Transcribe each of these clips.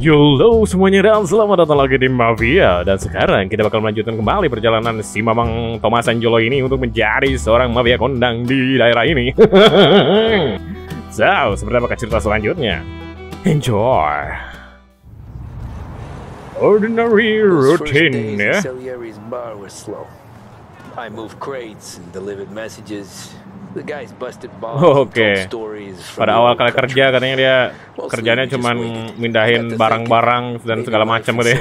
Halo semuanya dan selamat datang lagi di Mafia. Dan sekarang kita bakal melanjutkan kembali perjalanan si Mamang Thomas Anjolo ini untuk menjadi seorang mafia kondang di daerah ini. So, seperti apa cerita selanjutnya? Enjoy. Ordinary routine ya. I moved crates and delivered messages. The guys busted Oke. Pada awal kali kerja katanya dia kerjanya cuman mindahin barang-barang dan segala macam gitu ya.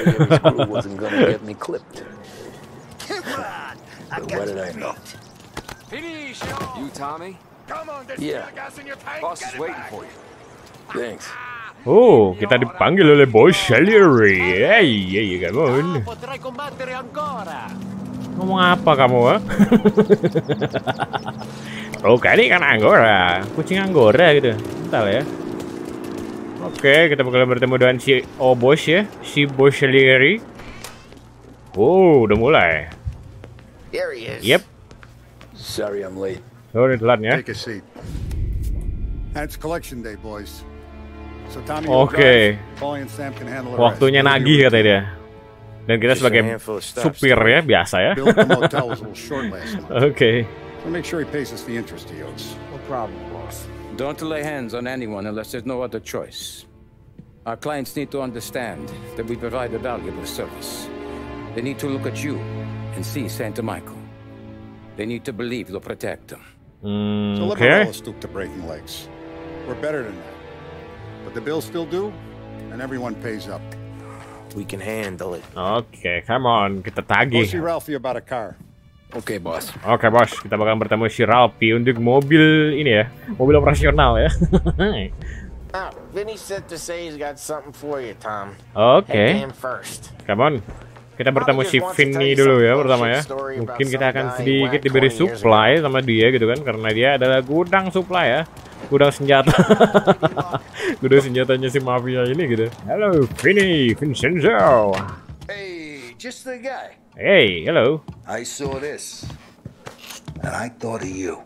You Tommy? Yeah. Boss is waiting for you. Thanks. Kita dipanggil oleh Bos Salieri. Hey, come on. Potrai combattere ancora. Ngomong apa kamu, ha? Ini kan Anggora, kucing Anggora gitu. Bentar ya. Oke, kita bakal bertemu dengan si Bos ya, si Bos Salieri. Udah mulai. There he is. Yep. Sorry I'm late. Sorry telat ya. Take a seat. It's collection day, boys. So Tommy, Oke. Paulie and Sam can handle the Waktunya rest. nagih katanya dia. Dan kita sebagai supir ya, biasa ya. Bill at the motel was a little short last month. Oke. So make sure he pays us the interest he owes. No problem, boss. Don't lay hands on anyone unless there's no other choice. Our clients need to understand that we provide a valuable service. They need to look at you and see Santa Michael. They need to believe you'll protect them. So Oke. Liverella stooped to breaking legs. We're better than that. But the bills still due, and everyone pays up. We can handle it. Oke, come on, kita Go tagih. see Ralphie about a car. Okay, boss. Oke bos, kita bakal bertemu si Ralphie untuk mobil ini ya, mobil operasional ya. Vinny sent to say he's got something for you, Tom. Oke, Head to him first. come on. Kita bertemu si Vinny dulu ya pertama ya. Mungkin kita akan sedikit diberi supply sama dia gitu kan, karena dia adalah gudang supply ya, gudang senjata. Gudang senjatanya si mafia ini gitu. Halo Vinny, Vincenzo. Hey, just the guy. Hey, hello. I saw this, and I thought of you.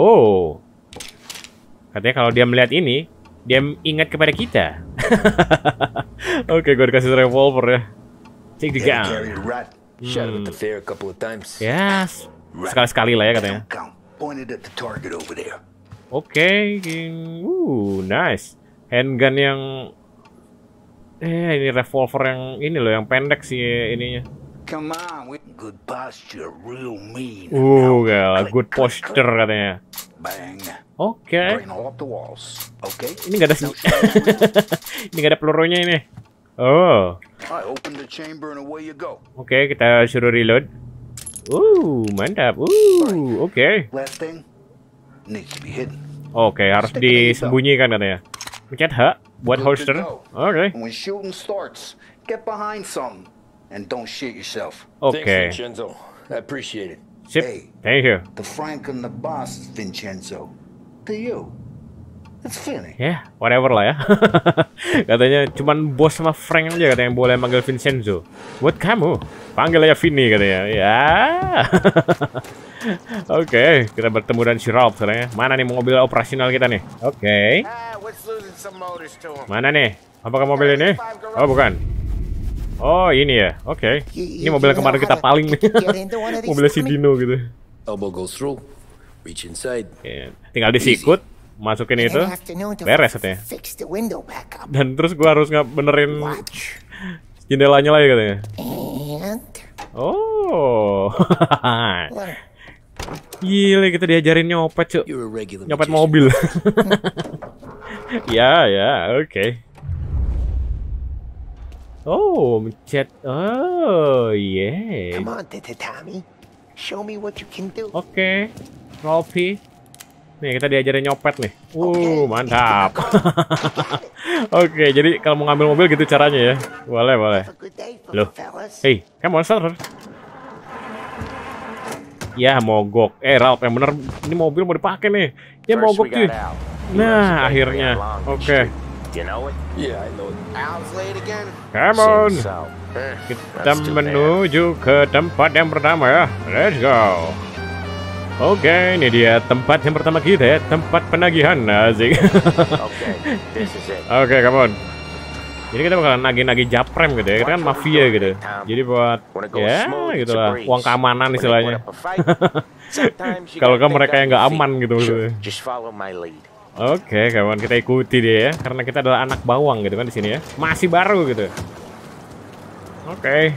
Katanya kalau dia melihat ini, dia ingat kepada kita. Oke, gue dikasih revolver ya. Take the gun. Carry the rat. Shot him at the fair a couple of times. Yes. Sekali-sekali lah ya katanya. Count. Pointed at the target over there. Oke, nice. Handgun yang ini revolver yang ini loh, yang pendek sih ininya. Come on, with good posture, real mean. Gila, good posture katanya. Bang. Oke. Brain all up the walls. Okay. Ini nggak ada ini nggak ada pelurunya ini. Oh. I open the chamber and away you go. Oke, kita suruh reload. Mantap. Oke. Last thing needs to be hidden. Oke, harus disembunyikan katanya. Pencet H buat holster. Oke. When shooting starts, get behind something and don't shit yourself. Oke. Thanks, Vincenzo. I appreciate it. Sip. Hey. Thank you. The Frank and the boss, Vincenzo. To you, it's Vinny. Ya, whatever lah ya. Katanya cuman bos sama Frank aja katanya yang boleh manggil Vincenzo. Buat kamu, panggil aja Vinny katanya. Ya. Oke, kita bertemu dengan si Ralph sekarang ya. Mana nih mobil operasional kita nih? Oke. Let's losing some motors to him. Mana nih? Apakah mobil ini? Oh, bukan. Oh, ini ya. Oke. Ini mobil yang kemarin kita paling nih. Mobilnya si Dino gitu. Elbow goes through. Reach inside. Ya, tinggal disikut, masukin itu, beres katanya. Dan terus gua harus benerin jendelanya lagi katanya. Gila, kita diajarin nyopet cuy. You're a regular Nyopet magician. mobil. Ya, oke. Mencet. Yeah. Come on, Tommy. Show me what you can do. Oke, Ralphie. Nih, kita diajarin nyopet nih. Mantap. Oke, jadi kalau mau ngambil mobil gitu caranya ya. Boleh. Loh. Hey, come on, sir. Ya, mogok. Ralph, yang bener ini mobil mau dipakai nih. Ya mogok cuy. Nah, akhirnya. Oke. You know it? Yeah, I know it. Al's late again? Come on. South. Kita menuju ke tempat yang pertama ya. Let's go. Oke, ini dia tempat yang pertama kita ya, tempat penagihan, asik. Okay, this is it. Oke, come on. Jadi kita bakalan nagih-nagih japrem gitu ya. Kita kan mafia gitu. Jadi buat ya gitulah, uang keamanan istilahnya. Kalau kan mereka yang nggak aman gitu. Oke, kawan, kita ikuti dia ya, karena kita adalah anak bawang gitu kan di sini ya. Masih baru gitu. Oke.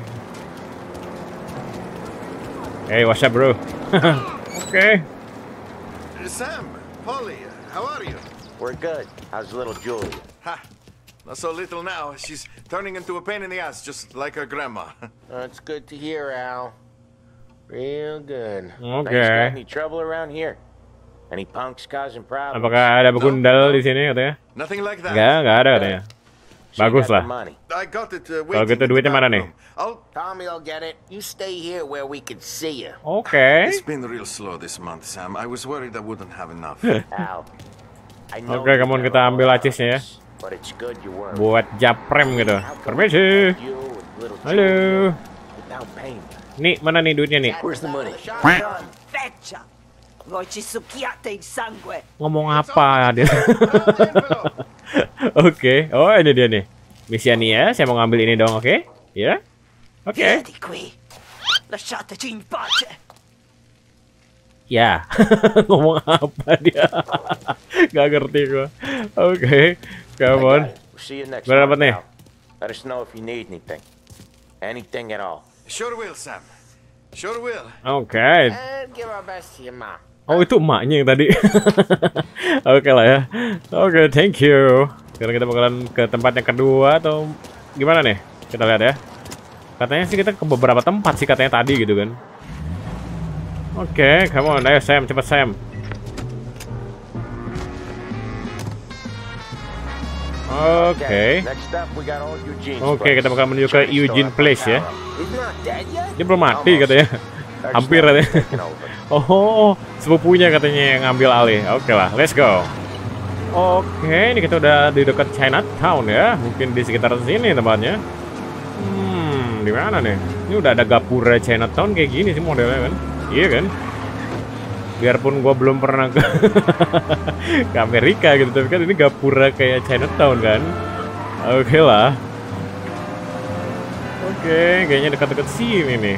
Hey, what's up, bro? Oke. Sam, Polly, how are you? We're good. How's little Julie? Ha! Not so little now. She's turning into a pain in the ass, just like her grandma. It's good to hear, Al. Real good. Okay. Got any trouble around here? Any punks causing problems? Apakah ada begundal di sini katanya? Nothing like that. Nggak ada katanya. Bagus lah. I got it. Kalau gitu duitnya mana nih? Tommy will get it. You stay here where we can see you. Oke. It's been real slow this month, Sam. I was worried I wouldn't have enough. Al, I know Oke, kamu kita ambil acisnya ya. but it's good you were. Buat japrem gitu. Permisi. Halo. Without pain. Nih, mana nih duitnya nih? Where's the money? Feccia! Voi ci succhiate il sangue! Ngomong apa dia? Oke. Oh, ini dia nih. Misinya ya, saya mau ngambil ini dong, oke? Ya? Oke. Vieni qui! Lasciateci in pace! Ya. Ngomong apa dia? Gak ngerti gua. Oke. Come on. See you next Gua dapat month, nih. Al. Let us know if you need anything. Anything at all. Sure will, Sam. Sure will. Oke. And give our best to your mom. Oh, itu emaknya yang tadi. Oke lah ya. Oke, thank you. Sekarang kita bakalan ke tempat yang kedua atau gimana nih? Kita lihat ya. Katanya sih kita ke beberapa tempat sih katanya tadi gitu kan. Oke, come on, ayo Sam, cepet Sam. Oke. Next up, we got old Eugene's Oke, place. kita bakal menuju ke Charity Eugene store Place ya. He's not dead yet? Dia belum mati katanya. Hampir katanya. Taking over. Oh, sepupunya katanya yang ngambil alih. Oke lah, let's go. Oke, ini kita udah di dekat Chinatown ya. Mungkin di sekitar sini tempatnya. Di mana nih? Ini udah ada gapura Chinatown kayak gini sih modelnya kan. Iya kan? Biarpun gua belum pernah ke Amerika gitu, tapi kan ini gapura kayak Chinatown kan. Oke lah. Oke, kayaknya dekat-dekat sini nih.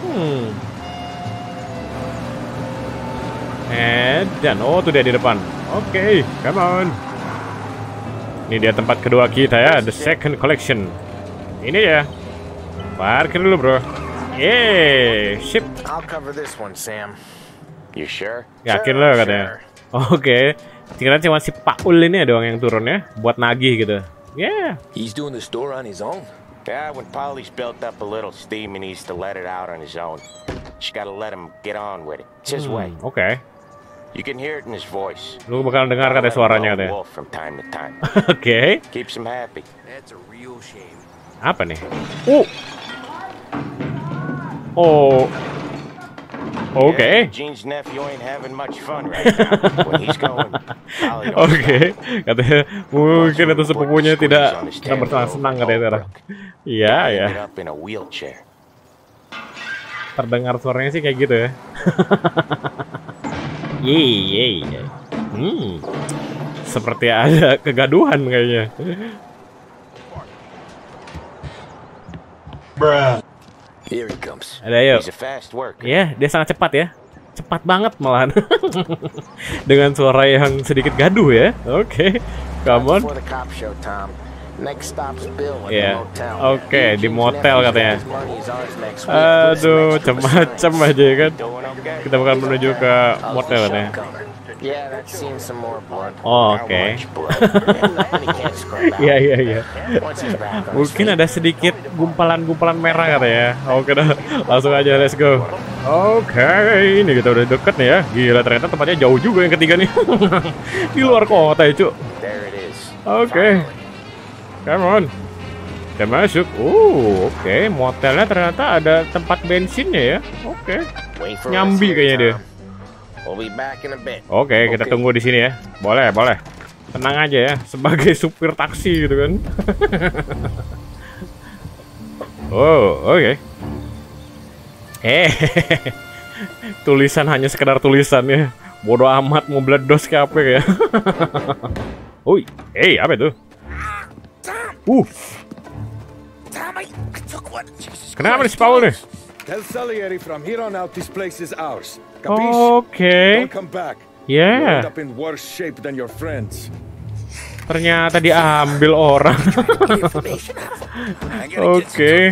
Dan oh tuh dia di depan. Oke, come on. Ini dia tempat kedua kita ya, the second collection. Ini ya. Parkir dulu bro. Sip. I'll cover this one, Sam. You sure? Yakin lo katanya. Oke. Kira cuma si Paul ini doang yang turun ya, buat nagih gitu. He's doing the store on his own. Yeah, when Polly's built up a little steam, he needs to let it out on his own. Just gotta let him get on with it. It's his way. Oke. You can hear it in his voice. Lu bakal dengar katanya suaranya katanya. Wolf from time to time. Oke. Keeps him happy. That's a real shame. Apa nih? Oh. Oke. Gene's nephew ain't having much fun right now. When he's going, Polly don't Oke. Katanya mungkin itu sepupunya tidak bersenang-senang katanya. Iya, ya. ended up in a wheelchair. Terdengar suaranya sih kayak gitu ya. Iya. Seperti ada kegaduhan kayaknya. Here he comes. Ada yuk. He's a fast worker. Ya, dia sangat cepat ya. Cepat banget malahan. Dengan suara yang sedikit gaduh ya. Oke. Come on. Before the cop show, Tom. Next stop's Bill at Yeah. the motel. Oke, di motel katanya. His money is ours next week for this Aduh, next macam-macam aja ya kan. Doing okay? Kita bakal menuju ke motel katanya. Yeah, that's seen some more blood. Oh, Not oke. much blood. And he can't scrub out. Iya. Once he's back on his Mungkin feet. ada sedikit gumpalan-gumpalan merah katanya. Oke dah, langsung aja let's go. Oke, ini kita udah deket nih ya. Gila, ternyata tempatnya jauh juga yang ketiga nih. Di luar kota ya, Cuk. There it is. Oke. Come on. Kita masuk. Oke. Motelnya ternyata ada tempat bensinnya ya. Oke. Wait for Nyambi us here, kayaknya dia. Tom. We'll be back in a bit. Oke, kita tunggu di sini ya. Boleh. Tenang aja ya, sebagai supir taksi gitu kan. Oh, oke. Tulisan hanya sekedar tulisan ya. Bodoh amat mau meledos ke apa ya. Ui, apa itu? Kenapa nih si Paul nih? Tell Salieri from here on out this place is ours. Oke. Don't come back. Yeah. You'll end up in worse shape than your friends. Ternyata diambil orang. Oke.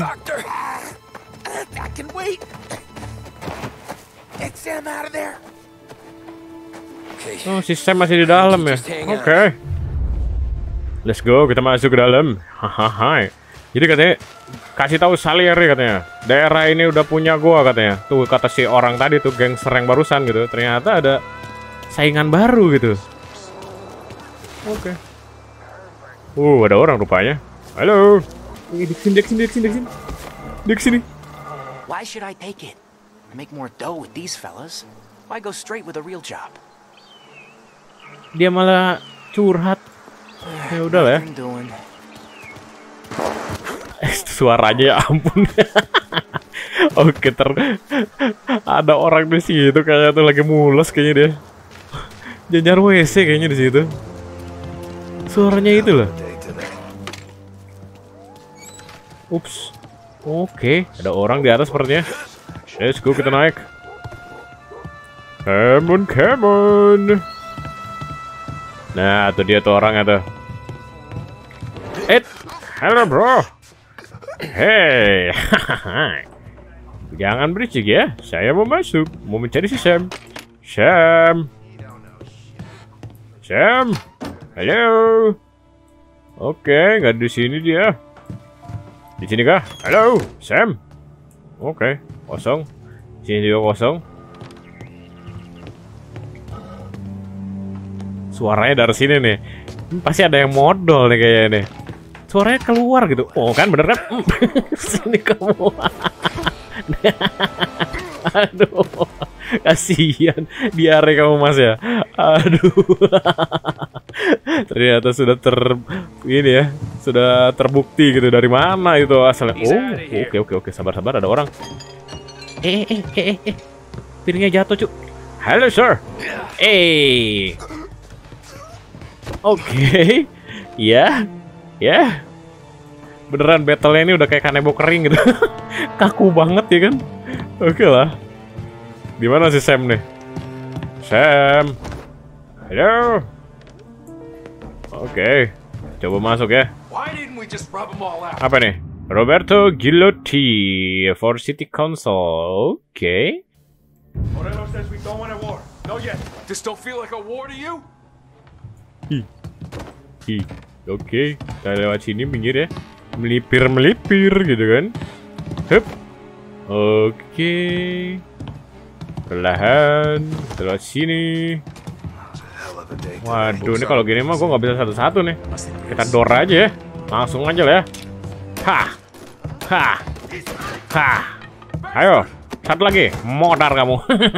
I can wait. Get Sam out of there. Oh, si Sam masih di dalam ya. Oke. Let's go, kita masuk ke dalam. Hahaha. Jadi katanya kasih tahu Salieri katanya. Daerah ini udah punya gua katanya. Tuh kata si orang tadi tuh gangster yang barusan gitu. Ternyata ada saingan baru gitu. Oke. Ada orang rupanya. Halo. Di sini. Why should I take it? Make more dough with these fellas. Why go straight with a real job? Dia malah curhat. Ya udah lah ya. Suaranya ya ampun. Oke, ada orang di situ kayaknya tuh lagi mules kayaknya dia. Janjar WC kayaknya di situ. Suaranya itu loh. Ups. Oke, ada orang di atas sepertinya. Let's go, kita naik. Come on. Nah, tuh dia tuh orangnya tuh. Halo bro. Hey. Jangan berisik ya. Saya mau masuk, mau mencari si Sam. Halo. Oke, nggak di sini dia. Di sini kah? Halo, Sam. Oke, kosong. Sini juga kosong. Suaranya dari sini nih. Pasti ada yang modal nih kayaknya nih. Suaranya keluar gitu. Oh kan bener kan? Sini kamu. Aduh. Kasihan. Diare kamu mas ya. Aduh. Ternyata sudah ini ya. Sudah terbukti gitu dari mana itu asalnya. Oh, oke. Sabar ada orang. Piringnya jatuh, Cuk. Halo, sir. Oke. Ya. Beneran battle-nya ini udah kayak kanebo kering gitu. Kaku banget ya kan? Oke lah. Di mana si Sam nih? Sam. Halo. Oke. Coba masuk ya. Apa nih? Roberto Gilotti for City Council. Oke. Morello says we don't want a war. No yet. This don't feel like a war to you? Oke, kita lewat sini pinggir ya. Melipir gitu kan. Hup. Oke. Perlahan kita lewat sini. Waduh, ini kalau gini mah gue nggak bisa satu-satu nih. Kita door aja ya. Langsung aja lah ya. Ayo, satu lagi. Modar kamu.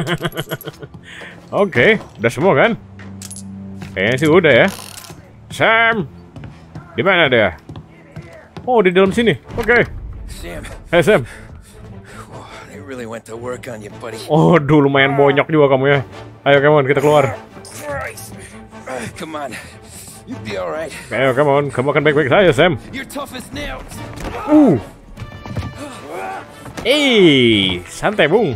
Oke, udah semua kan? Kayaknya sih udah ya. Sam, di mana dia? Oh, di dalam sini. Oke. Hey Sam. Oh, lumayan bonyok juga kamu ya. Ayo, come on, kita keluar. Ayo, come on, kamu akan baik-baik saja, Sam. Santai, Bung.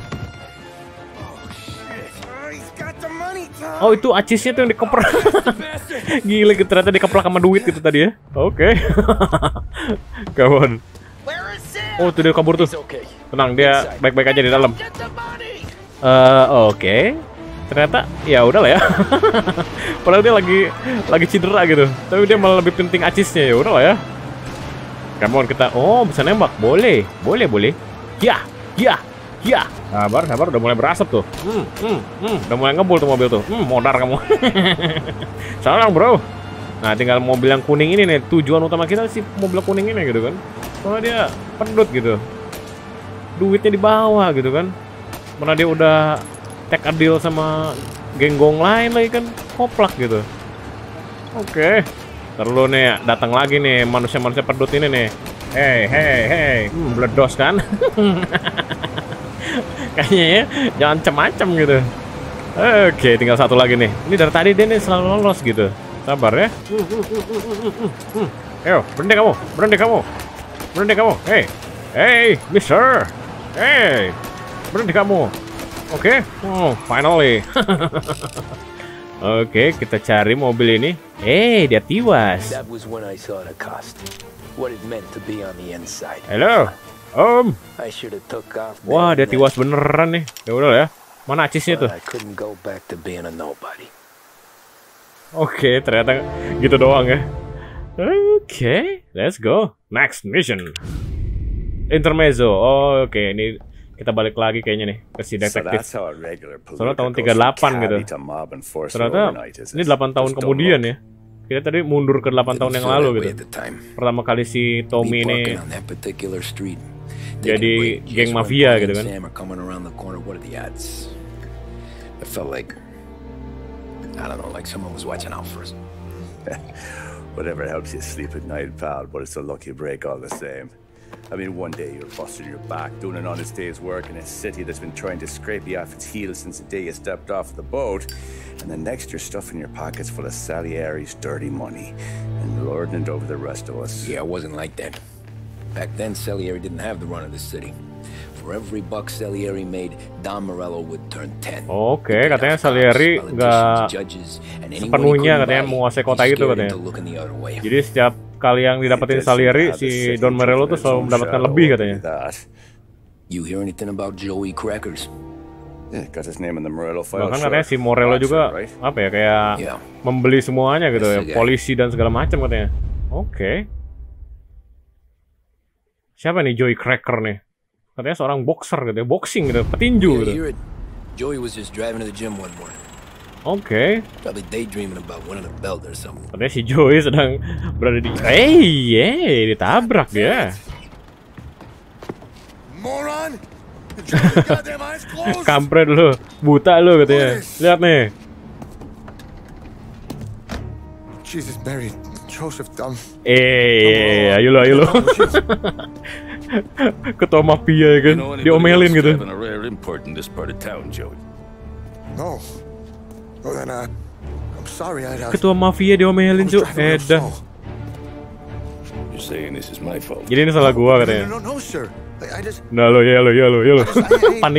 Oh, itu acisnya tuh yang dikeprek. Gila, ternyata dikeprek sama duit gitu tadi ya. Oke. Come on. Oh, tuh dia kabur tuh. Tenang, dia baik-baik aja di dalam. Oke. Ternyata ya udahlah ya. Padahal dia lagi cedera gitu. Tapi dia malah lebih penting acisnya, ya udahlah ya. Come on, kita bisa nembak. Boleh. Ya. Sabar, udah mulai berasap tuh. Udah mulai ngebul tuh mobil tuh. Modar kamu. Salah bro. Nah, tinggal mobil yang kuning ini nih. Tujuan utama kita sih mobil kuning ini gitu kan. Soalnya dia pedut gitu. Duitnya di bawah gitu kan. Mana dia udah take a deal sama genggong lain lagi kan. Koplak gitu. Oke. Terus nih datang lagi nih manusia-manusia pedut ini nih. Hey. Meledos kan? Kayaknya ya, jangan macem-macem gitu. Oke, tinggal satu lagi nih. Ini dari tadi dia nih selalu lolos gitu. Sabar ya. Ayo, berhenti kamu, berhenti kamu, berhenti kamu. Hey, Mister. Hey, berhenti kamu. Oke, finally. Oke, kita cari mobil ini. Dia tiwas. That was when I saw the cost. What it meant to be on the inside. Halo, Om. I should have took off. Wah, dia tiwas beneran nih. Ya udah ya. Mana acisnya tuh? I couldn't go back to being a nobody. Oke, ternyata gitu doang ya. Oke, let's go. Next mission. Intermezzo. Oke, ini kita balik lagi kayaknya nih ke si detektif. Soalnya tahun 38 gitu. Ternyata ini 8 tahun kemudian ya. Kita tadi mundur ke 8 tahun yang lalu gitu. Pertama kali si Tommy ini jadi geng mafia gitu kan. I don't know, like someone was watching out for us. Whatever helps you sleep at night, pal, but it's a lucky break all the same. I mean, one day you're busting your back, doing an honest day's work in a city that's been trying to scrape you off its heels since the day you stepped off the boat, and the next you're stuffing your pockets full of Salieri's dirty money and lording it over the rest of us. Yeah, it wasn't like that. Back then, Salieri didn't have the run of the city. For every buck Salieri made, Don Morello would turn 10. Oke, katanya Salieri nggak sepenuhnya katanya menguasai kota itu katanya. Jadi setiap kali yang didapetin Salieri, si Don Morello tuh selalu mendapatkan lebih katanya. You hear anything about Joey Crackers? Bahkan katanya si Morello juga apa ya kayak membeli semuanya gitu ya, polisi dan segala macam katanya. Oke. Siapa nih Joey Cracker nih? Katanya seorang boxer gitu, boxing gitu, petinju gitu. Joey was just driving to the gym one morning. Oke. Probably daydreaming about winning a belt or something. Katanya si Joey sedang berada di ditabrak dia. Moron. Kampret lu, buta lu katanya. Lihat nih. Jesus Mary, Joseph Dunn. Ayo lo. Ketua mafia kan, diomelin gitu. No. Well, then, I'm sorry. Ketua mafia diomelin cuy. Edan. Jadi ini salah gua katanya. No, sir. I just. Nah lo ya lo. Panik.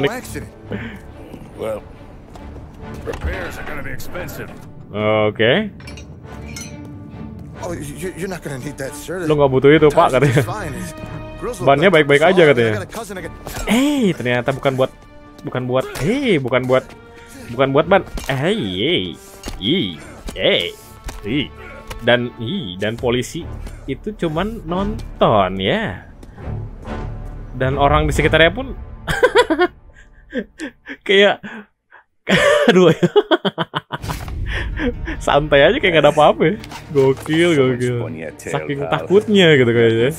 Well, repairs are gonna be expensive. Oke. Oh, you're not gonna need that, sir. Lo nggak butuh itu pak katanya. Bannya baik-baik aja katanya. Ternyata bukan buat ban. Dan polisi itu cuman nonton ya. Dan orang di sekitarnya pun kayak aduh. Santai aja kayak gak ada apa-apa ya. Gokil. Saking takutnya gitu kayaknya.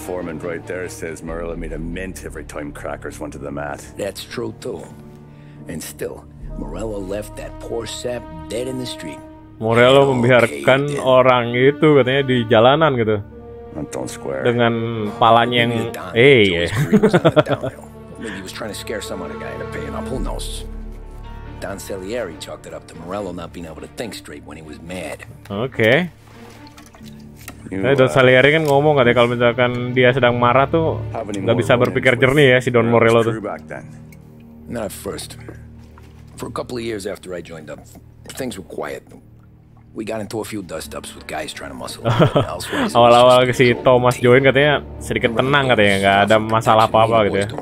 That's true too. And still, Morello left that poor sap dead in the street. Morello membiarkan orang itu katanya di jalanan gitu. Dengan palanya yang Maybe he was trying to scare some other guy into paying up, who knows? Don Salieri chalked it up to Morello not being able to think straight when he was mad. Oke. Don Salieri kan ngomong katanya kalau misalkan dia sedang marah tuh nggak bisa berpikir jernih ya si Don Morello tuh. Not at first. For a couple of years after I joined up, things were quiet. We got into a few dust-ups with guys trying to muscle up. Awal-awal si Thomas join katanya sedikit tenang katanya, nggak ada masalah apa-apa gitu ya.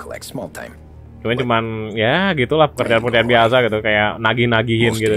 Cuman ya gitulah pekerjaan-pekerjaan biasa gitu, kayak nagih-nagihin gitu.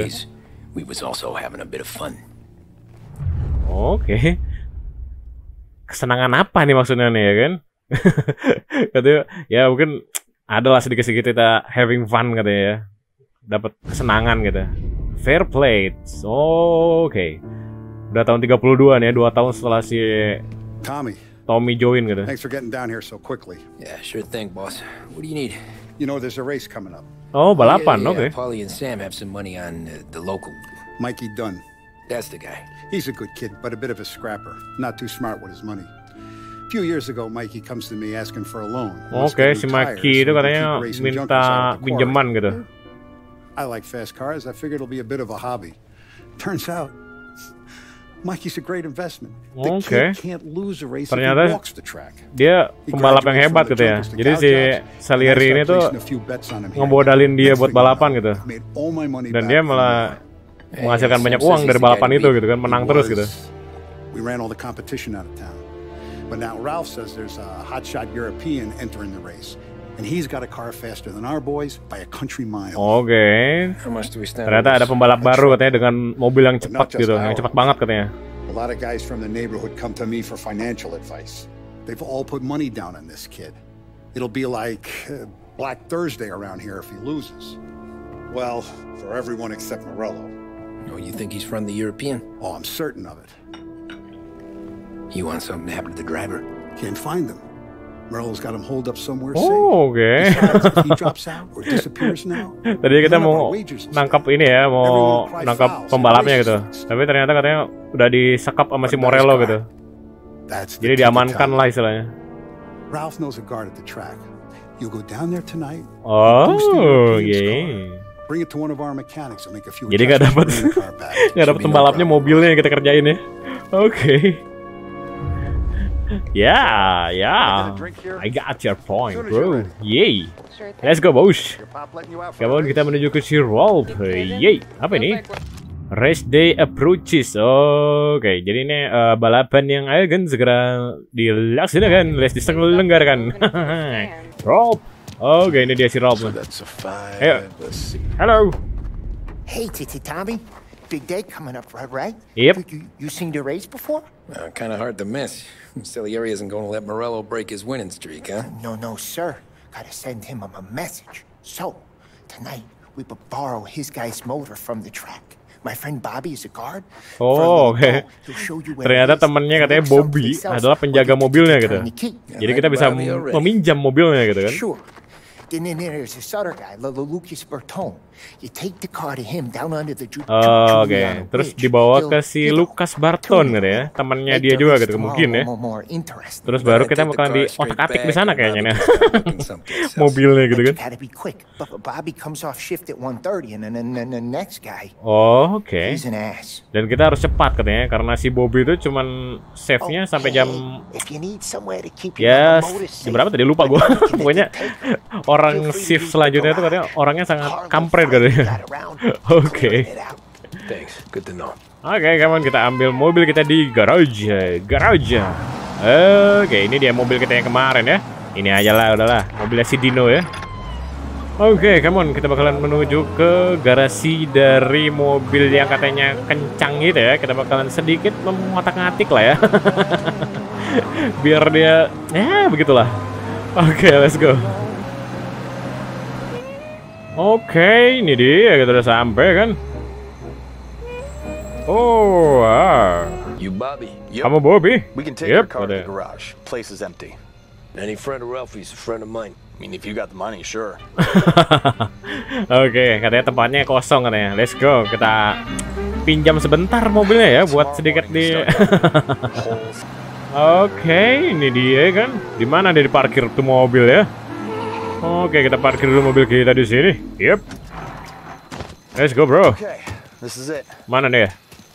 Oke. Kesenangan apa nih maksudnya nih ya kan? Katanya ya mungkin adalah sedikit-sedikit kita having fun katanya ya. Dapat kesenangan gitu. Fair play. Oke. Udah tahun 32 nih ya, 2 tahun setelah si Tommy join gitu. Thanks for getting down here so quickly. Yeah, sure thing, boss. What do you need? You know there's a race coming up. Oh, balapan, oke. Paulie and Sam have some money on the local. Mikey Dunn. That's the guy. He's a good kid, but a bit of a scrapper. Not too smart with his money. A few years ago, Mikey comes to me asking for a loan. Oke, si Mikey itu katanya minta pinjaman gitu. I like fast cars. I figured it'll be a bit of a hobby. Turns out, Mikey's a great investment. Oke. Ternyata dia pembalap yang hebat gitu ya. Jadi si Salieri ini tuh ngebodalin dia buat balapan gitu. Dan dia malah menghasilkan banyak uang dari balapan itu gitu kan, menang terus gitu. We ran all the competition out of town. But now Ralph says there's a hotshot European entering the race. And he's got a car faster than our boys by a country mile. Oke. Ternyata ada pembalap baru katanya dengan mobil yang cepat gitu, yang cepat banget katanya. A lot of guys from the neighborhood come to me for financial advice. They've all put money down on this kid. It'll be like Black Thursday around here if he loses. Well, for everyone except Morello. Oh, you think he's from the European? Oh, I'm certain of it. You want something to happen to the driver? Can't find him. Morello's got him holed up somewhere safe. Oh, oke. If he drops out or disappears now, tadi kita mau nangkap ini ya, mau nangkap pembalapnya gitu. Tapi ternyata katanya udah disekap sama si Morello gitu. Jadi diamankan lah istilahnya. Ralph knows a guard at the track. You go down there tonight. Oh, yeah. Bring it to one of our mechanics and make a few. Jadi nggak dapat pembalapnya, mobilnya yang kita kerjain ya. Oke. Yeah, I got your point, bro. Yay, let's go, bos. Come on, kita menuju ke si Rolf. Yay, apa ini? Race day approaches. Oke, jadi ini balapan yang akan segera dilaksanakan, diselenggarakan. Rolf. Oke, ini dia si Rolf. Ayo. Halo. Hey, Titi Tommy. Big day coming up, right? Yep. You seen the race before? Kind of hard to miss. Salieri isn't going to let Morello break his winning streak, huh? No, sir. Gotta send him a message. So, tonight, we will borrow his guy's motor from the track. My friend Bobby is a guard. Oh, oke. Ternyata temennya katanya Bobby adalah penjaga mobilnya gitu. Jadi kita bisa meminjam mobilnya gitu kan. Then there's this other guy, Lucas Bertone. You take the car to him down under the Oke. Terus dibawa ke si Lucas Barton gitu ya, temannya dia juga gitu mungkin ya. Terus baru kita bakalan di otak-atik di sana kayaknya nih. Mobilnya gitu kan. Oh, oke. Dan kita harus cepat katanya karena si Bobby itu cuman save-nya sampai jam ya jam berapa tadi lupa gua. Pokoknya orang shift selanjutnya itu katanya orangnya sangat kampret katanya. Oke. Oke, come on, kita ambil mobil kita di garage. Oke, ini dia mobil kita yang kemarin ya. Ini aja lah, udahlah, mobilnya si Dino ya. Oke, come on, kita bakalan menuju ke garasi dari mobil yang katanya kencang gitu ya. Kita bakalan sedikit mengotak-ngatik lah ya. Biar dia, ya begitulah. Oke, let's go. Oke, ini dia, kita udah sampai kan. Oh, You Bobby? Kamu Bobby? We can take your car to the garage. Place is empty. Any friend of Ralphie's a friend of mine. I mean, if you got the money, sure. Oke, katanya tempatnya kosong katanya. Let's go, kita pinjam sebentar mobilnya ya buat sedikit di. Oke, ini dia kan. Di mana dia diparkir tuh mobil ya? Oke, kita parkir dulu mobil kita di sini. Yep. Let's go, bro. This is it. Mana dia?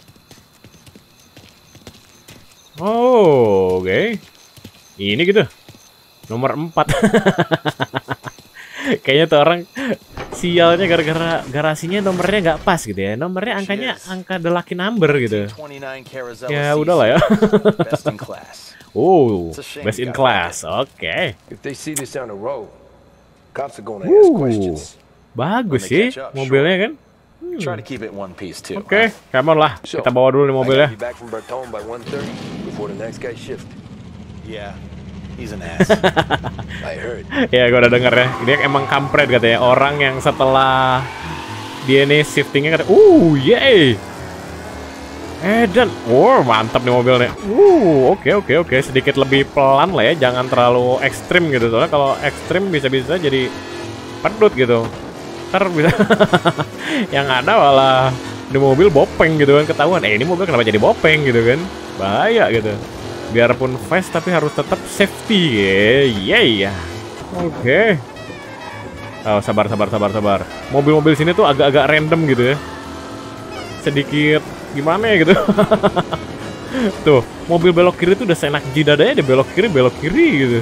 Oh, oke. Ini gitu. Nomor 4. Kayaknya tuh orang sialnya gara-gara garasinya nomornya nggak pas gitu ya. Nomornya angka the lucky number gitu. Ya udahlah ya. Oh, best in class. Oke. Bagus sih mobilnya kan. Oke, come on lah. Kita bawa dulu nih mobilnya. Ya, gue udah denger ya. Dia emang kampret katanya. Orang yang setelah dia nih shiftingnya katanya, yay. Dan, mantap nih mobilnya. Oke. Sedikit lebih pelan lah ya. Jangan terlalu ekstrim gitu. Soalnya kalau ekstrim bisa-bisa jadi pedut gitu. Ntar bisa yang ada malah di mobil bopeng gitu kan, ketahuan. Ini mobil kenapa jadi bopeng gitu kan. Bahaya gitu. Biarpun fast tapi harus tetap safety. Ya. Oke. Oh, sabar. Mobil-mobil sini tuh agak-agak random gitu ya. Sedikit gimana ya gitu. Tuh, mobil belok kiri tuh udah seenak jidadanya, dia belok kiri gitu.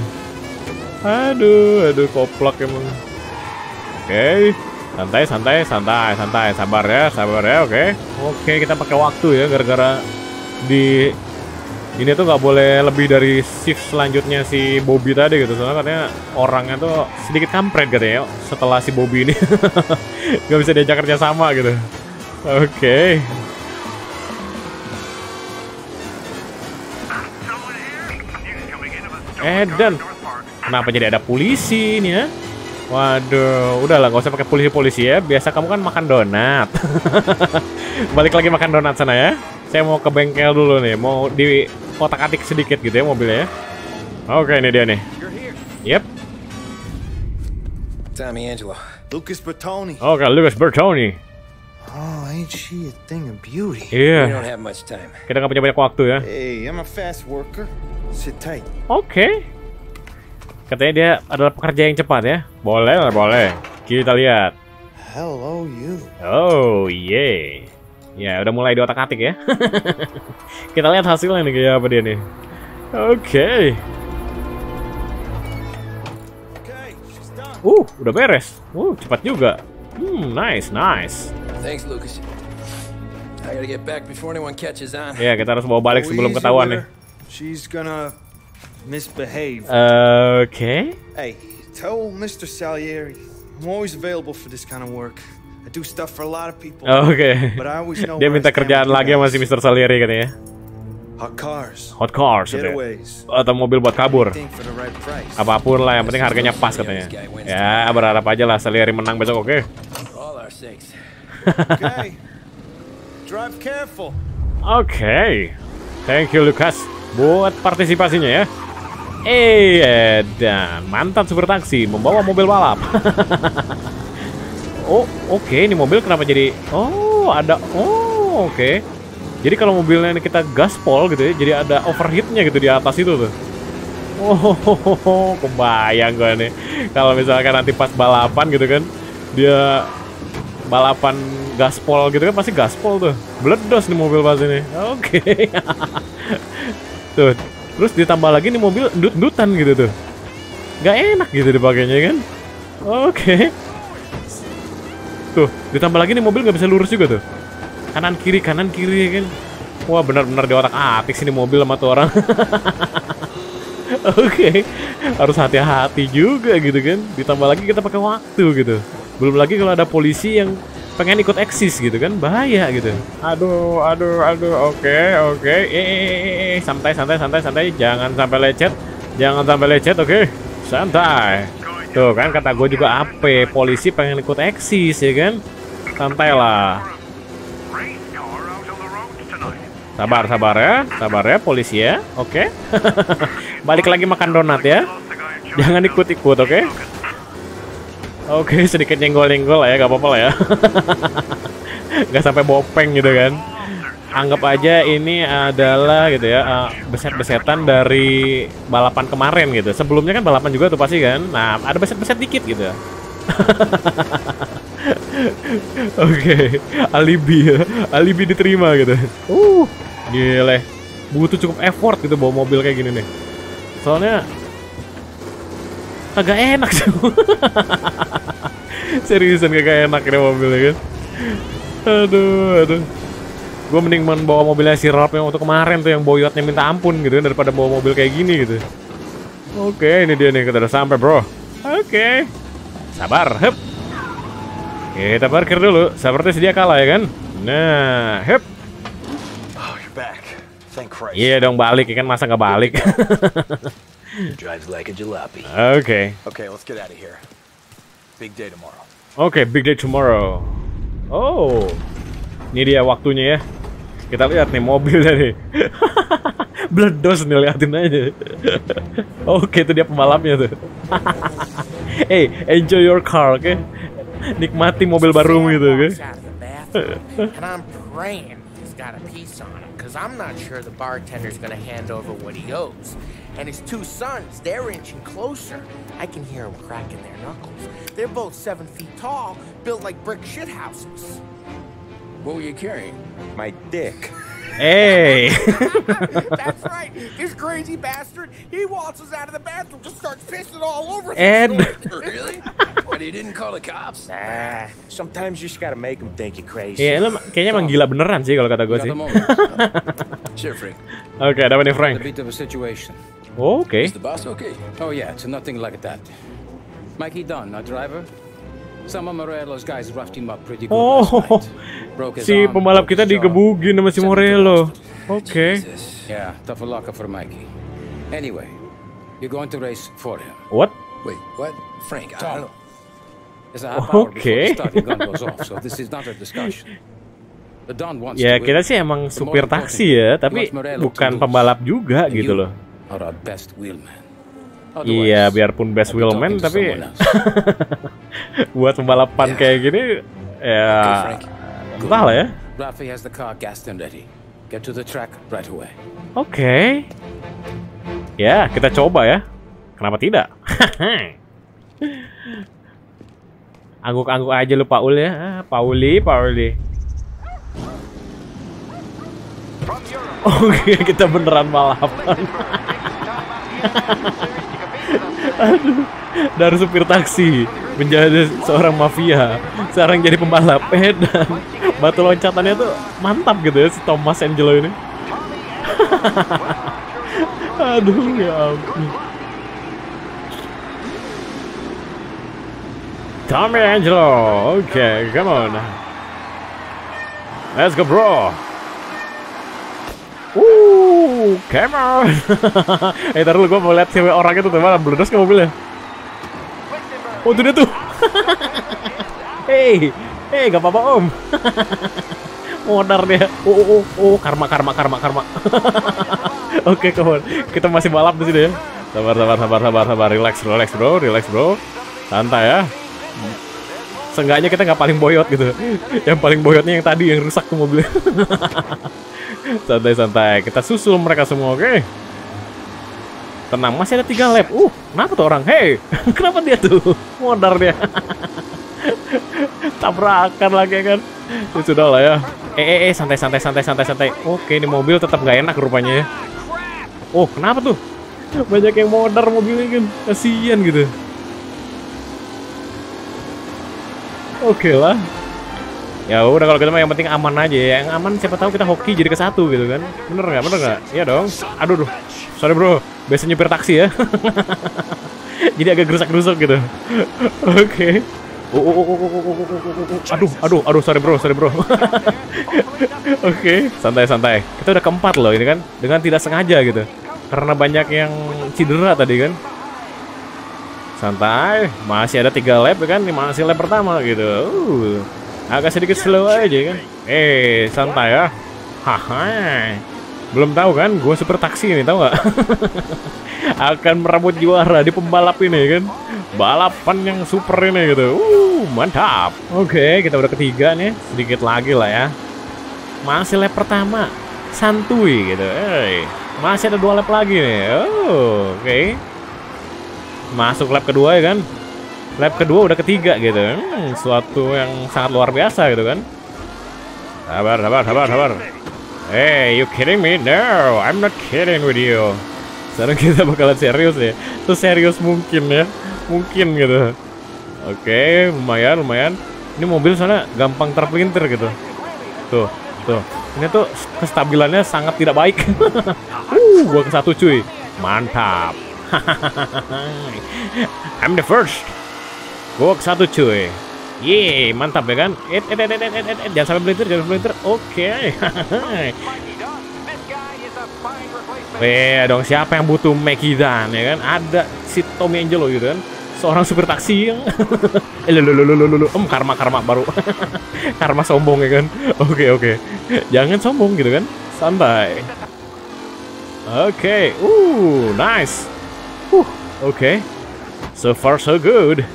Aduh, koplak emang. Oke, santai, sabar ya, oke, kita pakai waktu ya, gara-gara di ini tuh nggak boleh lebih dari shift selanjutnya si Bobby tadi gitu, soalnya katanya orangnya tuh sedikit kampret katanya setelah si Bobby ini nggak bisa diajak kerja sama gitu. Oke. Dan kenapa jadi ada polisi ini ya? Waduh, udahlah nggak usah pakai polisi ya. Biasa kamu kan makan donat. Balik lagi makan donat sana ya. Saya mau ke bengkel dulu nih, mau di otak-atik sedikit gitu ya mobilnya ya. Oke, ini dia nih. Yep. Tommy Angelo. Lucas Bertoni. Oke, Lucas Bertoni. Oh, ain't she a thing of beauty? Iya. We don't have much time. Kita nggak punya banyak waktu ya. Hey, I'm a fast worker. Sit tight. Oke. Katanya dia adalah pekerja yang cepat ya. Boleh. Kita lihat. Hello, you. Oh, yeah. Ya, udah mulai di otak-atik ya. Kita lihat hasilnya nih kayak apa dia nih. Oke. Udah beres. Cepat juga. Nice. Thanks, Lucas. I gotta get back before anyone catches on. Ya, kita harus bawa balik sebelum ketahuan nih. She's gonna misbehave. Oke. Hey, tell Mr. Salieri I'm always available for this kind of work. I do stuff for a lot of people. Oke. But I always know Dia minta kerjaan lagi sama si Mr. Salieri katanya. Hot cars. Getaways. Atau mobil buat kabur. Apapun lah, yang penting harganya pas katanya. Ya, berharap aja lah Salieri menang besok, oke? Okay. Drive careful. Oke. Thank you Lucas buat partisipasinya ya. Dan mantan supir taksi membawa mobil balap. Oke, ini mobil kenapa jadi oke. Jadi kalau mobilnya ini kita gaspol gitu ya, jadi ada overheatnya gitu di atas itu tuh. Kebayang gue nih kalau misalkan nanti pas balapan gitu kan, dia balapan gaspol gitu kan, pasti gaspol tuh, meledos nih mobil pas ini. Oke. Tuh, terus ditambah lagi nih mobil endut-endutan gitu tuh, nggak enak gitu dipakainya kan. Oke. Tuh, ditambah lagi nih mobil nggak bisa lurus juga tuh. Kanan kiri kan. Wah, benar-benar di otak-atik sini mobil sama tuh orang. Oke. Harus hati-hati juga gitu kan. Ditambah lagi kita pakai waktu gitu. Belum lagi kalau ada polisi yang pengen ikut eksis gitu kan, bahaya gitu. Aduh. Oke. Santai. Jangan sampai lecet, oke. Santai. Tuh kan kata gue juga apa, polisi pengen ikut eksis ya kan. Santai lah. Sabar ya polisi ya. Oke. Balik lagi makan donat ya. Jangan ikut-ikut, oke? Oke, sedikit nyenggol-nyenggol lah ya, gak apa-apa lah ya. Gak sampai bopeng gitu kan. Anggap aja ini adalah gitu ya, beset-besetan dari balapan kemarin gitu. Sebelumnya kan balapan juga tuh pasti kan. Nah, ada beset-beset dikit gitu. Oke, alibi diterima gitu. Gile, butuh cukup effort gitu bawa mobil kayak gini nih. Soalnya kagak enak sih. Seriusan kagak enak ini mobilnya kan. Aduh. Gue mending bawa mobilnya si Rob yang waktu kemarin tuh, yang boyotnya minta ampun gitu daripada bawa mobil kayak gini gitu. Oke, ini dia nih, kita udah sampai bro. Oke. Sabar, hup. Kita parkir dulu, seperti sedia kala ya kan. Nah, hup. Iya dong, balik ya kan, masa nggak balik. Drives like a jalopy. Okay, let's get out of here. Big day tomorrow. Okay, big day tomorrow. Oh, ini dia waktunya ya. Kita lihat nih mobilnya nih. Bledos nih, liatin aja. Oke, itu dia pembalapnya tuh. Hey, enjoy your car, oke? Nikmati mobil barumu gitu, oke? And I'm praying he's got a piece on him, because I'm not sure the bartender's gonna hand over what he owes. And his two sons, they're inching closer. I can hear them cracking their knuckles. They're both 7 feet tall, built like brick shithouses. What were you carrying? My dick. Hey. That's right. This crazy bastard, he waltzes out of the bathroom, just starts pissing all over the Ed. store. Really? What, you didn't call the cops? Nah, sometimes you just gotta make them think you're crazy. Iya, lu kayaknya emang gila beneran sih kalau kata gue sih. Sure, Frank. Oke, ada apa nih, Frank? A bit of a situation. Oke. Is the boss okay? Oh yeah, it's nothing like that. Mikey Dunn, our driver. Some of Morello's guys roughed him up pretty good last night. Broke his Si arm, pembalap broke kita his jaw. digebugin sama si Morello. Oke. Yeah, tough luck for Mikey. Anyway, you're going to race for him. What? Wait, what? Frank, I don't know. There's a half hour before Okay. the starting gun goes off, so this is not a discussion. The Don wants Ya to kita win. sih emang The supir more taksi ya, tapi important, Morello bukan to lose. pembalap juga And gitu you loh. are our best wheelman. Iya, biarpun best I'll be wheelman, talking to tapi someone else. buat pembalapan kayak gini, ya entah lah ya. Rafi has the car gassed and ready. Get to the track right away. Oke. Ya, kita coba ya. Kenapa tidak? Angguk-angguk aja lu Paul ya. Pauli. Oke, kita beneran balapan. Aduh, dari supir taksi menjadi seorang mafia, sekarang jadi pembalap. Dan batu loncatannya tuh mantap gitu ya si Thomas Angelo ini. Aduh, ya ampun. Tommy Angelo, oke, come on. Let's go, bro. Come on. Ntar dulu gue mau lihat cewek orang itu tuh mana beledos ke mobilnya. Oh, itu dia tuh. Hey, gak apa-apa om. Modar dia. Oh, karma. Oke, kawan. Kita masih balap di sini ya. Sabar. Relax bro. Santai ya. Seenggaknya kita nggak paling boyot gitu. Yang paling boyotnya yang tadi yang rusak tuh mobilnya. Santai. Kita susul mereka semua, oke? Tenang, masih ada 3 lap. Kenapa tuh orang? Hey, kenapa dia tuh? Modar dia. Tabrakan lagi kan? Ya sudah lah ya. Santai. Oke, ini mobil tetap nggak enak rupanya ya. Oh, kenapa tuh? Banyak yang modar mobilnya kan. Kasian gitu. Oke lah. Ya udah kalau gitu mah yang penting aman aja ya. Yang aman siapa tahu kita hoki jadi ke satu gitu kan. Bener nggak? Iya dong. Aduh. Sorry bro. Biasa nyupir taksi ya. Jadi agak gerusak-gerusuk gitu. Oke. Aduh, sorry bro. Oke, santai. Kita udah keempat loh ini kan, dengan tidak sengaja gitu. Karena banyak yang cedera tadi kan. Santai, masih ada 3 lap ya kan, masih lap pertama gitu. Agak sedikit slow aja kan. Santai ya. Haha. Belum tahu kan, gue super taksi ini tahu nggak? Akan merebut juara di pembalap ini kan. Balapan yang super ini gitu. Mantap. Oke, kita udah ketiga nih. Sedikit lagi lah ya. Masih lap pertama. Santuy gitu. Masih ada 2 lap lagi nih. Oke. Masuk lap kedua ya kan. Lap kedua udah ketiga gitu. Suatu yang sangat luar biasa gitu kan. Sabar. Hey, you kidding me? No, I'm not kidding with you. Sekarang kita bakalan serius ya. Tuh serius mungkin ya. Mungkin gitu. Oke, lumayan. Ini mobil soalnya gampang terpelintir gitu. Tuh. Ini tuh kestabilannya sangat tidak baik. Gua ke satu cuy. Mantap. I'm the first. Gua ke satu cuy. Yeay, mantap ya kan? Jangan sampai melintir. Oke. Dong, siapa yang butuh Mekidan ya kan? Ada si Tommy Angelo gitu kan. Seorang supir taksi yang karma baru. Karma sombong ya kan. Oke. Jangan sombong gitu kan. Santai. Oke. Nice. Oke. So far so good.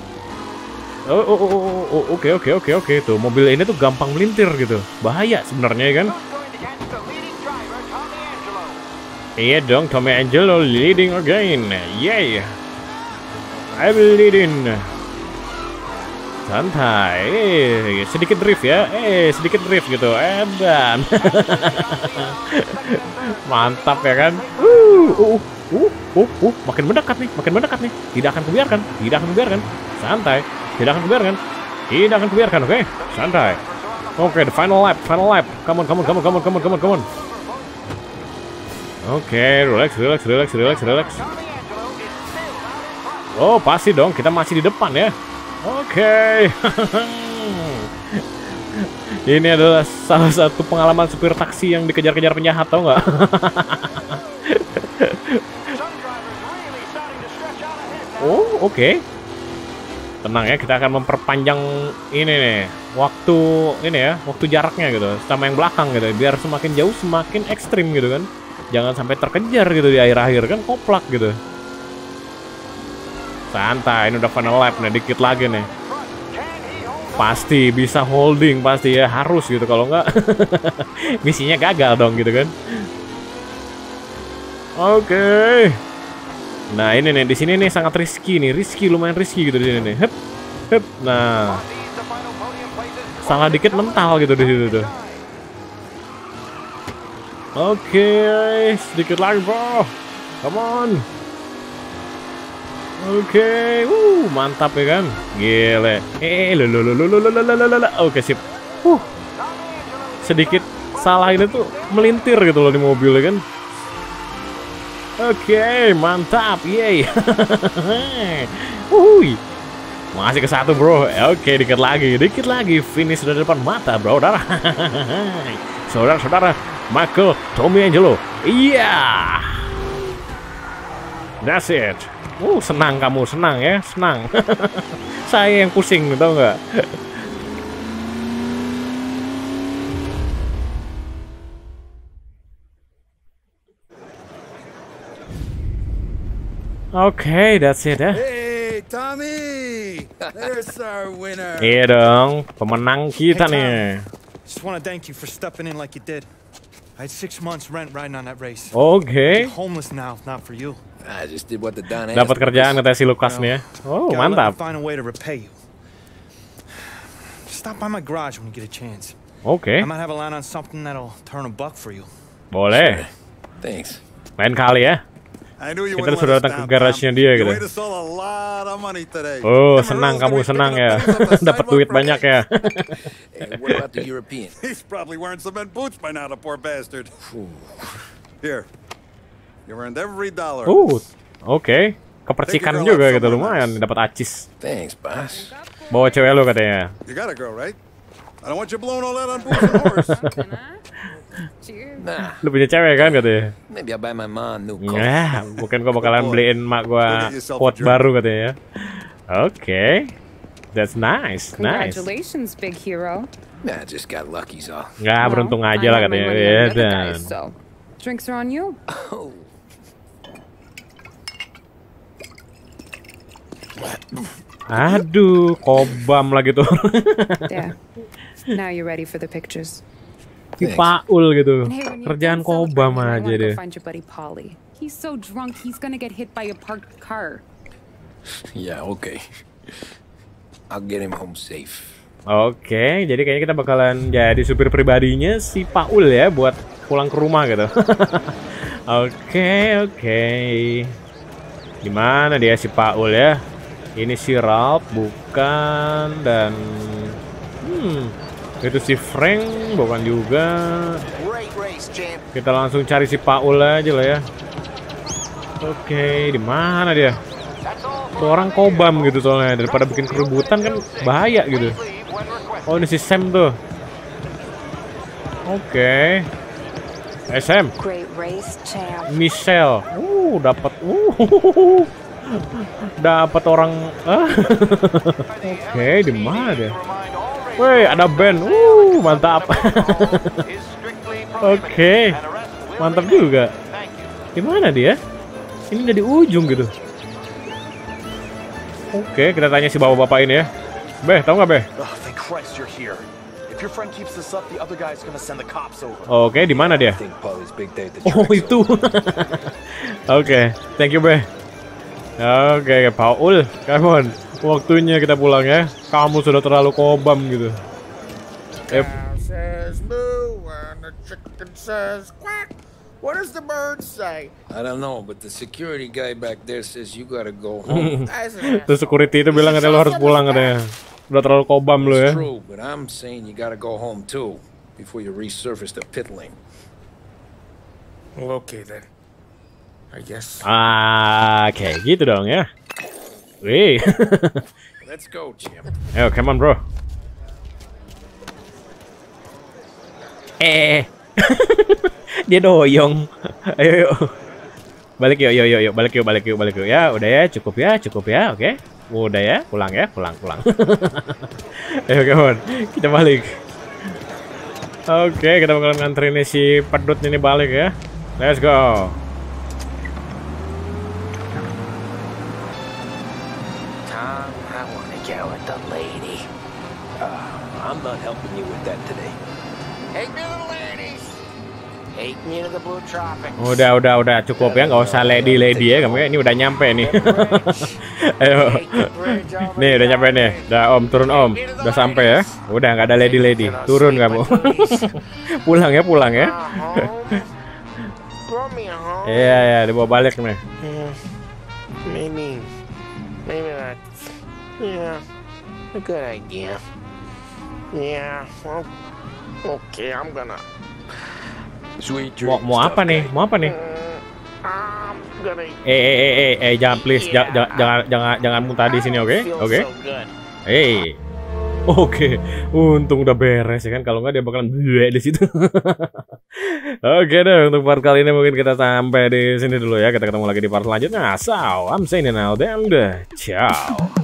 Oke. Tuh mobil ini tuh gampang melintir gitu. Bahaya sebenarnya ya kan. Iya dong, Tommy Angelo leading again. Yay. I will lead in. Santai. Sedikit drift ya. Sedikit drift gitu. Dan mantap ya kan. Makin mendekat nih, makin mendekat nih. Tidak akan kubiarkan, tidak akan kubiarkan. Santai, tidak akan kubiarkan. Tidak akan kubiarkan, oke? Santai. Oke, the final lap, final lap. Come on. Oke, relax. Oh, pasti dong, kita masih di depan ya. Oke. Ini adalah salah satu pengalaman supir taksi yang dikejar-kejar penjahat, tau nggak? Oh, oke. Tenang ya, kita akan memperpanjang ini nih, waktu jaraknya gitu, sama yang belakang gitu, biar semakin jauh semakin ekstrim gitu kan. Jangan sampai terkejar gitu di akhir-akhir kan, koplak gitu. Santai, ini udah final lap nih, dikit lagi nih. Pasti bisa holding, pasti ya, harus gitu, kalau enggak misinya gagal dong gitu kan. Oke. Nah ini nih, di sini nih sangat risky nih, lumayan risky gitu di sini nih. Hep. Nah, salah dikit mental gitu di situ tuh. Oke, sedikit lagi bro, come on. Oke, mantap ya kan, gile. Oke sip. Sedikit salah ini tuh melintir gitu loh di mobil ya kan. Oke, mantap, yeay. Masih ke satu bro. Oke, dikit lagi, finish sudah di depan mata bro. Saudara, Michael Tomiangelo. Iya. That's it. Senang kamu, senang ya, senang. Saya yang pusing, tau nggak? Oke, that's it ya. Hey, Tommy, there's our winner. Iya dong, pemenang kita nih. Just want to thank you for stepping in like you did. I had 6 months rent riding on that race. Oke. Homeless now, not for you. I just did what the Don asked. Dapat kerjaan katanya si Lucas nih ya. Oh, mantap. Find a way to repay you. Stop by my garage when you get a chance. Oke. I might have a line on something that'll turn $1 for you. Boleh. Thanks. Lain kali ya. Kita sudah datang ke garasinya dia gitu. Oh, senang kamu, senang ya. Dapat duit banyak ya. What about the European? He's probably wearing cement boots by now, the poor bastard. Here, you earned every dollar. Oke. Kepercikan juga gitu, lumayan dapat acis. Thanks, boss. Bawa cewek lu katanya. You got a girl, right? I don't want you blowing all that on booze and horse. Nah. Lu punya cewek kan katanya? Maybe I'll buy my mom new car. Nah, mungkin gua bakalan beliin mak gua quote baru katanya. Oke. That's nice. Congratulations, big hero. Nah, just got lucky, so. Nggak, beruntung aja lah katanya. Ya dan. Drinks are on you. Aduh, kobam lagi tuh. Yeah. Now you're ready for the pictures. Si Paul gitu. Kerjaan kobam aja deh. Find your buddy Polly. He's so drunk he's gonna get hit by a parked car. Yeah, okay. I'll get him home safe. Oke, jadi kayaknya kita bakalan jadi supir pribadinya si Paul ya buat pulang ke rumah gitu. Oke. Di mana dia si Paul ya? Ini si Ralph bukan, dan itu si Frank bukan juga. Kita langsung cari si Paul aja lah ya. Oke, di mana dia? Tuh orang kobam gitu soalnya, daripada bikin keributan kan bahaya gitu. Oh, ini si Sam tuh. Oke. Sam. Michelle. Dapat. Dapat orang. Oke, di mana dia? Woi, ada band. Mantap. Oke. Mantap juga. Di mana dia? Ini udah di ujung gitu. Oke, kita tanya si bapak-bapak ini ya. Beh, tahu nggak Beh? Oke, di mana dia? Oh, itu. Oke, thank you Beh. Oke, Paul, come on. Waktunya kita pulang ya. Kamu sudah terlalu kobam gitu. Says moo and the chicken says quack. What does the bird say? I don't know, but the security guy back there says you gotta go home. Terus security itu bilang katanya lo harus pulang katanya. Udah terlalu kobam lo ya. It's true, but I'm saying you gotta go home too before you resurface the pit lane. Well, okay then. I guess. Kayak gitu dong ya. Wih. Let's go, Jim. Ayo, come on, bro. Dia doyong. Ayo, yuk. Balik yuk, balik yuk. Ya, udah ya, cukup ya, oke. Udah ya, pulang. Ayo, come on. Kita balik. Oke, kita bakalan nganterin si pedut ini balik ya. Let's go. I'm not helping you with that today. Take me to the ladies. Take me to the Blue Tropics. Udah cukup ya, nggak usah lady ya kamu ya. Ini udah nyampe nih. Ayo. Nih udah nyampe nih. Udah Om, turun Om. Udah sampai ya. Udah nggak ada lady. Turun kamu. Pulang ya. Iya, dibawa balik nih. Maybe that's a good idea. Yeah, well, okay, I'm gonna. Sweet Mau apa nih? I'm gonna. Jangan please, jangan muntah di sini, oke? Oke, untung udah beres ya kan, kalau nggak dia bakalan bleh di situ. Oke deh, untuk part kali ini mungkin kita sampai di sini dulu ya. Kita ketemu lagi di part selanjutnya. So, I'm saying it now, dan ciao.